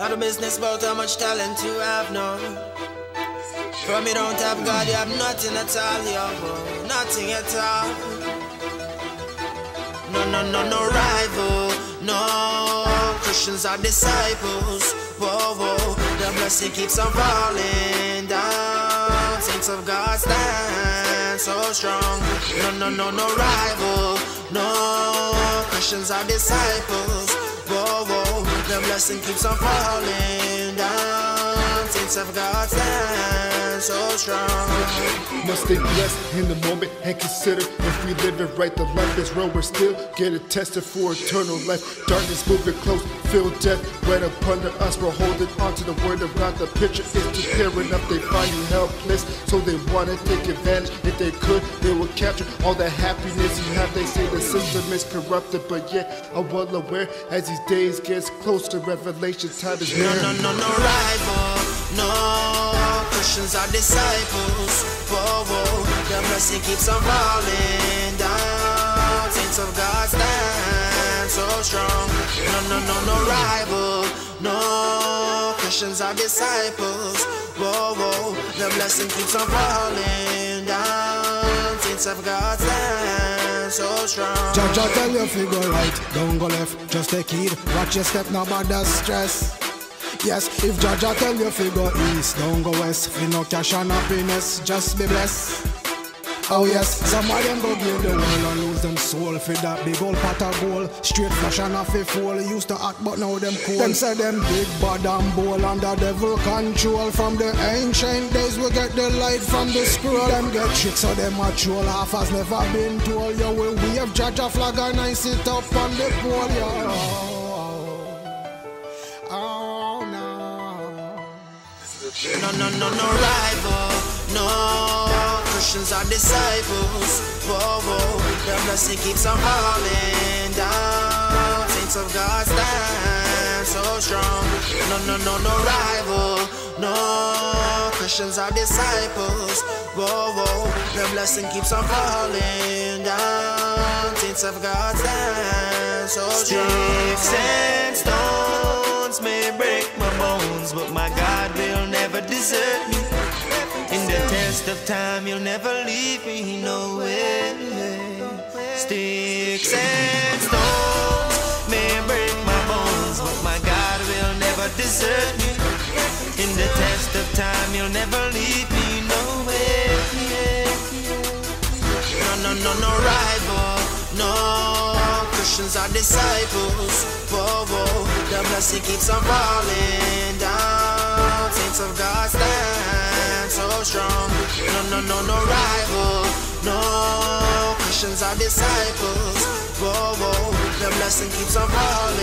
Not a business about how much talent you have, no. From you don't have God, you have nothing at all, yo. Nothing at all. No rival, no. Christians are disciples. Whoa, whoa. The blessing keeps on falling down. Saints of God stand so strong. No rival, no. Christians are disciples. Whoa, whoa. The blessing keeps on falling down. Saints of God stand so strong. Must stay blessed in the moment and consider if we live it right, the life is real, we're still getting tested for eternal life. Darkness moving close, feel death right up under us. We're holding on to the word of God. The picture is too clear enough. They find you helpless, so they want to take advantage. If they could, they would capture all the happiness you have. They say the system is corrupted, but yet I'm well aware as these days gets closer, revelation time is near. No rival, no. Christians are disciples. Whoa, whoa. The blessing keeps on falling down. Saints of God stand so strong. No rival, no. Christians are disciples. Whoa, whoa. The blessing keeps on falling down. Saints of God stand so strong. Jah tell you if you go right, don't go left. Just take heed, watch your step, no bother stress. Yes, if Jah tell you if you go east, don't go west. If you no cash and happiness, just be blessed. Oh yes, some of them go give the world and lose them soul for that big old pot of gold. Straight flash and off a fool. Used to act but now them cool. Them say them big bad and bold under devil control. From the ancient days we get the light from the scroll. Them get tricks so them a troll. Half has never been told. Yo, we wave Jah flag and I sit up on the pole. Yo. No rival, no. Christians are disciples. Whoa, whoa. The blessing keeps on falling down. Saints of God stand so strong. No rival, no. Christians are disciples. Whoa, whoa. The blessing keeps on falling down. Saints of God stand so strong. Sticks and stones may break my bones, but my God will never desert me. In the test of time, you'll never leave me, no way. Sticks and stones may break my bones, but my God will never desert me. In the test of time, you'll never leave me, no way. No rival, no. Christians are disciples. Whoa, whoa. The blessing keeps on falling down. Saints of God stand so strong. No rival, no. Christians are disciples. Whoa, whoa. The blessing keeps on falling